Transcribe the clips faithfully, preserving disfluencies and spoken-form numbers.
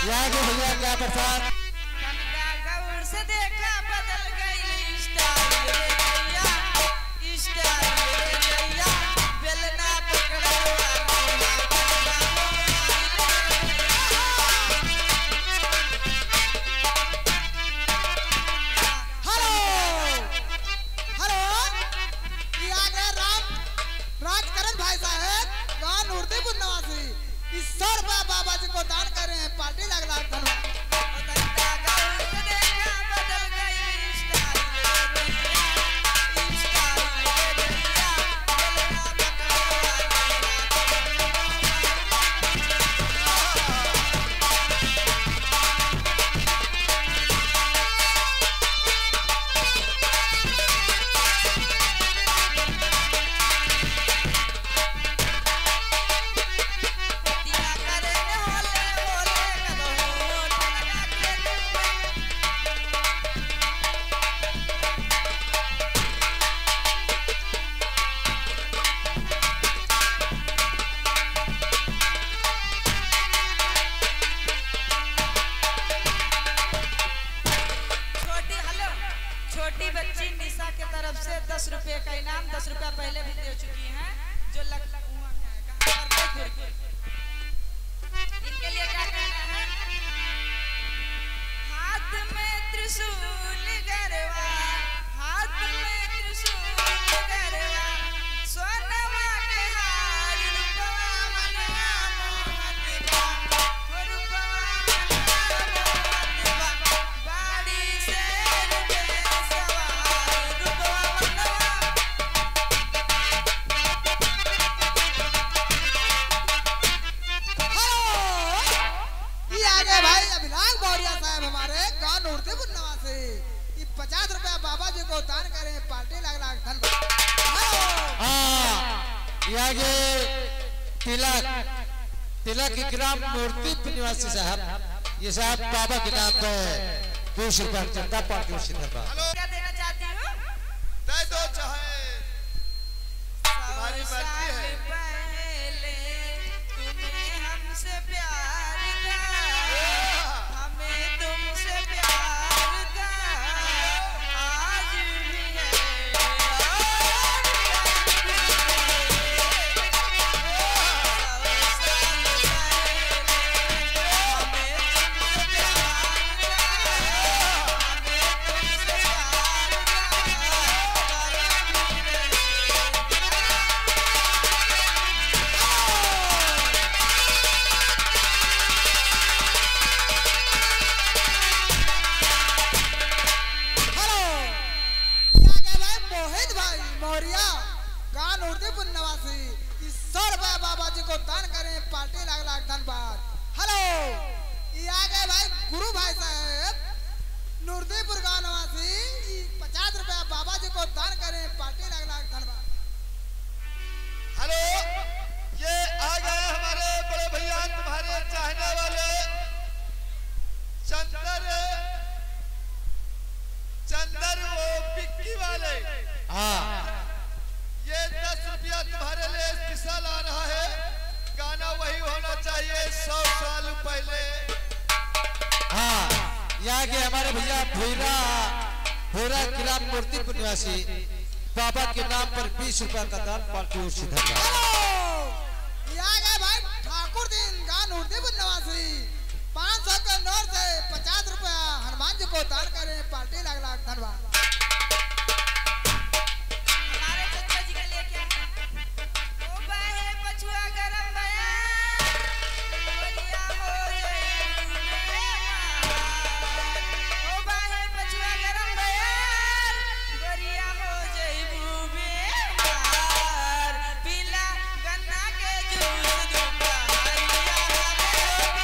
यहाँ के भैया क्या प्रसाद से देखा बदल गई स्टाइल भैया स्टाइल भैया बेलना पकड़ा हेलो हेलो ये आ गए राम राजकरण भाई साहब गांव नूरदीपुर निवासी इस सौ रुपया बाबा जी को दान कर रहे हैं पार्टी लग लाख धन्यवाद। छोटी बच्ची निशा के तरफ से दस रुपए का इनाम दस रुपया पहले भी दे चुकी हैं जो लग इनके लिए क्या कहना है। हाथ में त्रिशूल गरवा हाथ में त्रिशूल गरवा सोनवा के हार रूपवा मनवा मोहन बा रूपवा मनवा मोहन बा बाड़ी से पचास रुपया बाबा जी को दान करें पार्टी लग लाख धन्यवाद। यहाँ के तिलक तिलक ग्राम मूर्ति निवासी साहब ये साहब बाबा के नाम पे बीस रुपया चंदा पार्टी धन्यवाद। क्या देना चाहती हूँ दे दो चाहे तुम्हारी मर्जी है। पहले तुम्हें हमसे प्यार था हमें तुमसे प्यार था आज भी है बाबा जी को दान करें पार्टी लाख लाख धन्यवाद। हेलो ये आ गए भाई गुरु भाई साहब नूरदीपुर गांव निवासी पचास रुपया बाबा जी को दान करें पार्टी लाख लाख धन्यवाद। हेलो ये आ गए हमारे बड़े भैया तुम्हारे चाहने वाले चंदर चंदर वो पिक्की वाले। हाँ ये दस रुपया तुम्हारे लिए स्पेशल आ रहा है। गाना वही होना चाहिए सौ साल पहले। हाँ यहाँ के हमारे भैया भोरा भोरा ग्राम मूर्ति निवासी बाबा के नाम पर बीस रुपया का दान पार्टी भाई ठाकुर दिन गान नूरदीपुर निवासी पाँच सौ के नोट से पचास रुपया हनुमान जी को दान करें पार्टी लाख लाख धन्यवाद।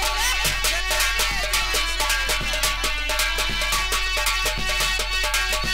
Bye.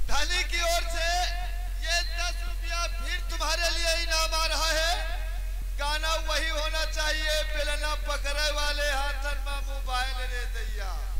धनी की ओर से ये दस रुपया फिर तुम्हारे लिए इनाम आ रहा है। गाना वही होना चाहिए, बेलना पकड़े वाले हाथन में मोबाइल रे दैया।